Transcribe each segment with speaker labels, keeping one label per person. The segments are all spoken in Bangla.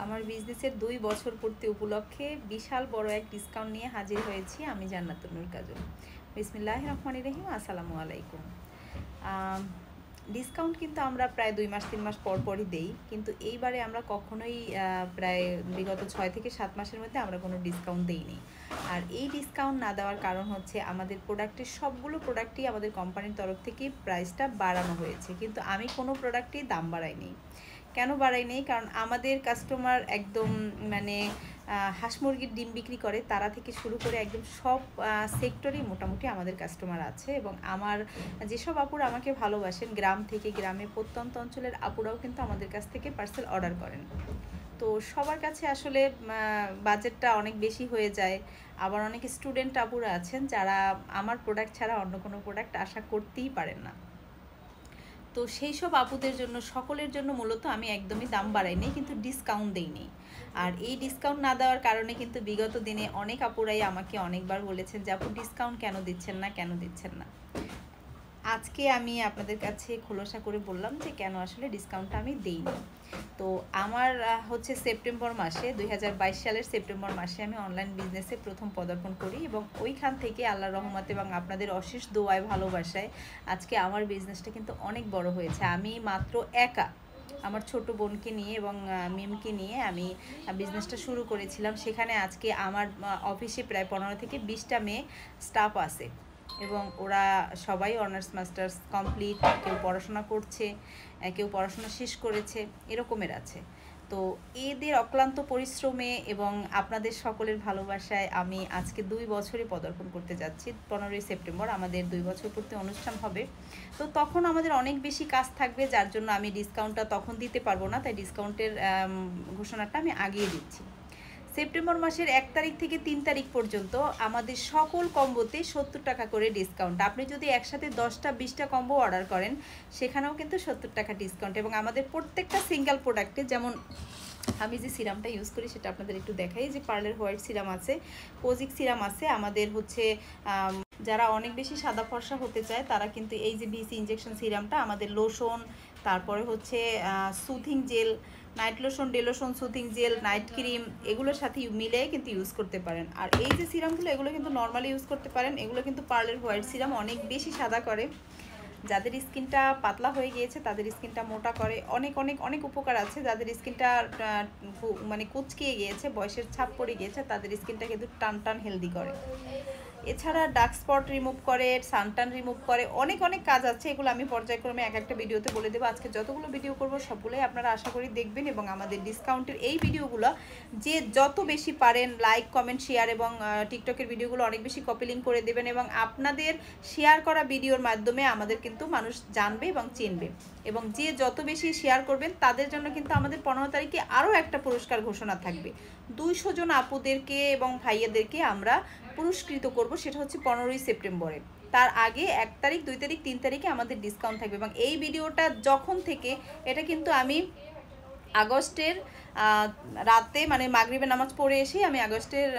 Speaker 1: আমার বিজনেসের 2 বছর পূর্তি উপলক্ষে বিশাল বড় এক ডিসকাউন্ট নিয়ে হাজির হয়েছি আমি জান্নাতুন নূর কাজল। বিসমিল্লাহির রহমানির রহিম। আসসালামু আলাইকুম। ডিসকাউন্ট কিন্তু আমরা প্রায় 2 মাস 3 মাস পর পরই দেই, কিন্তু এইবারে আমরা কখনোই প্রায় বিগত 6 থেকে 7 মাসের মধ্যে আমরা কোনো ডিসকাউন্ট দেইনি। আর এই ডিসকাউন্ট না দেওয়ার কারণ হচ্ছে আমাদের প্রোডাক্টের সবগুলো প্রোডাক্টই আমাদের কোম্পানির তরফ থেকে প্রাইসটা বাড়ানো হয়েছে, কিন্তু আমি কোনো প্রোডাক্টই দাম বাড়াইনি। কেন বাড়াইনি? কারণ আমাদের কাস্টমার একদম মানে হাঁস মুরগির ডিম বিক্রি করে তারা থেকে শুরু করে একদম সব সেক্টরেই মোটামুটি আমাদের কাস্টমার আছে, এবং আমার যেসব আপুরা আমাকে ভালোবাসেন গ্রাম থেকে গ্রামে প্রত্যন্ত অঞ্চলের আপুরাও কিন্তু আমাদের কাছ থেকে পার্সেল অর্ডার করেন। তো সবার কাছে আসলে বাজেটটা অনেক বেশি হয়ে যায়। আবার অনেক স্টুডেন্ট আপুরা আছেন যারা আমার প্রোডাক্ট ছাড়া অন্য কোনো প্রোডাক্ট আশা করতেই পারেন না। তো সেই সব আপুদের জন্য সকলের জন্য মূলত আমি একদমই দাম বাড়াইনি, কিন্তু ডিসকাউন্ট দেইনি। আর এই ডিসকাউন্ট না দেওয়ার কারণে কিন্তু বিগত দিনে অনেক আপুরাই আমাকে অনেকবার বলেছেন যে আপু ডিসকাউন্ট কেন দিচ্ছেন না। আজকে আমি আপনাদের কাছে খোলসা করে বললাম যে কেন আসলে ডিসকাউন্টটা আমি দেইনি। তো আমার হচ্ছে সেপ্টেম্বর মাসে 2022 সালের সেপ্টেম্বর মাসে আমি অনলাইন বিজনেসে প্রথম পদার্পণ করি, এবং ওইখান থেকে আল্লাহর রহমতে এবং আপনাদের অশেষ দোয়ায় ভালোবাসায় আজকে আমার বিজনেসটা কিন্তু অনেক বড় হয়েছে। আমি মাত্র একা আমার ছোট বোনকে নিয়ে এবং মিমকে নিয়ে আমি বিজনেসটা শুরু করেছিলাম। সেখানে আজকে আমার অফিসে প্রায় 15 থেকে 20টা মেয়ে স্টাফ আছে, এবং ওরা সবাই অনার্স মাস্টার্স কমপ্লিট, কেউ পড়াশোনা করছে, কেউ পড়াশোনা শেষ করেছে, এরকমের আছে। তো এদের অক্লান্ত পরিশ্রমে এবং আপনাদের সকলের ভালোবাসায় আমি আজকে 2 বছরে পদার্পণ করতে যাচ্ছি। 15ই সেপ্টেম্বর আমাদের 2 বছর পূর্তি অনুষ্ঠান হবে। তো তখন আমাদের অনেক বেশি কাজ থাকবে, যার জন্য আমি ডিসকাউন্টটা তখন দিতে পারবো না, তাই ডিসকাউন্টের ঘোষণাটা আমি আগিয়ে দিচ্ছি। সেপ্টেম্বর মাসের 1 তারিখ থেকে 3 তারিখ পর্যন্ত আমাদের সকল কম্বোতে 70 টাকা করে ডিসকাউন্ট। আপনি যদি একসাথে 10টা 20টা কম্বো অর্ডার করেন সেখানেও কিন্তু 70 টাকা ডিসকাউন্ট, এবং আমাদের প্রত্যেকটা সিঙ্গেল প্রোডাক্টে, যেমন আমি যে সিরামটা ইউজ করি সেটা আপনাদের একটু দেখাই, যে পার্লের হোয়াইট সিরাম আছে, কোজিক সিরাম আছে, আমাদের হচ্ছে যারা অনেক বেশি সাদা ফর্সা হতে চায় তারা কিন্তু এই যে বিসি ইনজেকশন সিরামটা, আমাদের লোশন, তারপরে হচ্ছে soothing gel, night lotion, day lotion, soothing gel, night cream, এগুলোর সাথে মিলে কিন্তু ইউজ করতে পারেন। আর এই যে সিরামগুলো এগুলো কিন্তু নর্মালি ইউজ করতে পারেন, এগুলো কিন্তু পার্লের হোয়াইট সিরাম অনেক বেশি সাদা করে, যাদের স্কিনটা পাতলা হয়ে গিয়েছে তাদের স্কিনটা মোটা করে, অনেক অনেক অনেক উপকার আছে। যাদের স্কিনটা মানে কুচকিয়ে গিয়েছে, বয়সের ছাপ পড়ে গিয়েছে, তাদের স্কিনটা কিন্তু টান টান হেলদি করে। এছাড়া ডার্ক স্পট রিমুভ করে, সানটান রিমুভ করে, অনেক অনেক কাজ আছে, এগুলো আমি পর্যায়ক্রমে এক একটা ভিডিওতে বলে দেবো। আজকে যতগুলো ভিডিও করব সবগুলোই আপনারা আশা করি দেখবেন, এবং আমাদের ডিসকাউন্টের এই ভিডিওগুলো যে যত বেশি পারেন লাইক কমেন্ট শেয়ার, এবং টিকটকের ভিডিওগুলো অনেক বেশি কপি লিঙ্ক করে দেবেন, এবং আপনাদের শেয়ার করা ভিডিওর মাধ্যমে আমাদের কিন্তু মানুষ জানবে এবং চিনবে, এবং যে যত বেশি শেয়ার করবেন তাদের জন্য কিন্তু আমাদের 15 তারিখে আরও একটা পুরস্কার ঘোষণা থাকবে। 200 জন আপুদেরকে এবং ভাইয়াদেরকে আমরা পুরস্কৃত করব, সেটা হচ্ছে 15ই সেপ্টেম্বরে। তার আগে 1 তারিখ 2 তারিখ 3 তারিখে আমাদের ডিসকাউন্ট থাকবে, এবং এই ভিডিওটা যখন থেকে, এটা কিন্তু আমি আগস্টের রাতে মানে মাগরিবের নামাজ পড়ে এসেই আমি আগস্টের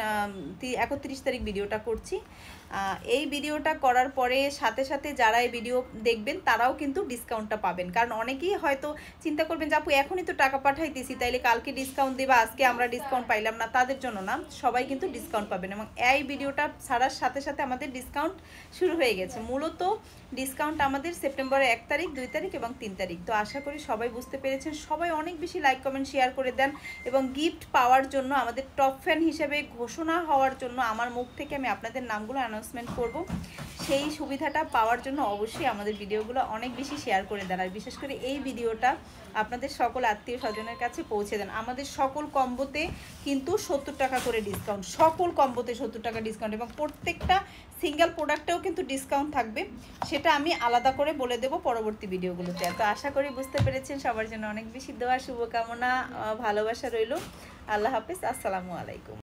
Speaker 1: 31 তারিখ ভিডিওটা করছি। এই ভিডিওটা করার পরে সাথে সাথে যারা এই ভিডিও দেখবেন তারাও কিন্তু ডিসকাউন্টটা পাবেন, কারণ অনেকেই হয়তো চিন্তা করবেন যে আপু এখনই তো টাকা পাঠাইতেছি, তাইলে কালকে ডিসকাউন্ট দেবা, আজকে আমরা ডিসকাউন্ট পাইলাম না। তাদের জন্য না, সবাই কিন্তু ডিসকাউন্ট পাবেন, এবং এই ভিডিওটা ছাড়ার সাথে সাথে আমাদের ডিসকাউন্ট শুরু হয়ে গেছে। মূলত ডিসকাউন্ট আমাদের সেপ্টেম্বরের 1 তারিখ 2 তারিখ এবং 3 তারিখ। তো আশা করি সবাই বুঝতে পেরেছেন। সবাই অনেক বেশি লাইক কমেন্ট শেয়ার করে দেন, এবং গিফট পাওয়ার জন্য, আমাদের টপ ফ্যান হিসেবে ঘোষণা হওয়ার জন্য আমার মুখ থেকে আমি আপনাদের নামগুলো অ্যানাউন্সমেন্ট করব, সেই সুবিধাটা পাওয়ার জন্য অবশ্যই আমাদের ভিডিওগুলো অনেক বেশি শেয়ার করে দেন, আর বিশেষ করে এই ভিডিওটা আপনাদের সকল আত্মীয় স্বজনের কাছে পৌঁছে দেন। আমাদের সকল কম্বোতে কিন্তু 70 টাকা করে ডিসকাউন্ট, সকল কম্বোতে 70 টাকা ডিসকাউন্ট, এবং প্রত্যেকটা সিঙ্গেল প্রোডাক্টেও কিন্তু ডিসকাউন্ট থাকবে, সেটা আমি আলাদা করে বলে দেব পরবর্তী ভিডিওগুলোতে। তো আশা করি বুঝতে পেরেছেন। সবার জন্য অনেক বেশি দোয়া, শুভকামনা, ভালোবাসা রইল। আল্লাহ হাফেজ, আসসালামু আলাইকুম।